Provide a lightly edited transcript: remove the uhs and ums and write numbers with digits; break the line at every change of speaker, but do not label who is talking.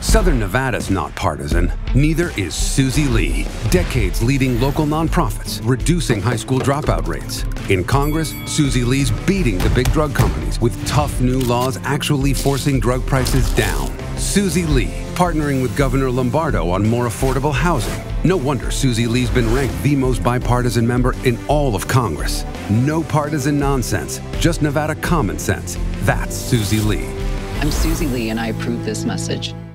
Southern Nevada's not partisan. Neither is Susie Lee, decades leading local nonprofits, reducing high school dropout rates. In Congress, Susie Lee's beating the big drug companies with tough new laws actually forcing drug prices down. Susie Lee, partnering with Governor Lombardo on more affordable housing. No wonder Susie Lee's been ranked the most bipartisan member in all of Congress. No partisan nonsense, just Nevada common sense. That's Susie Lee.
I'm Susie Lee, and I approve this message.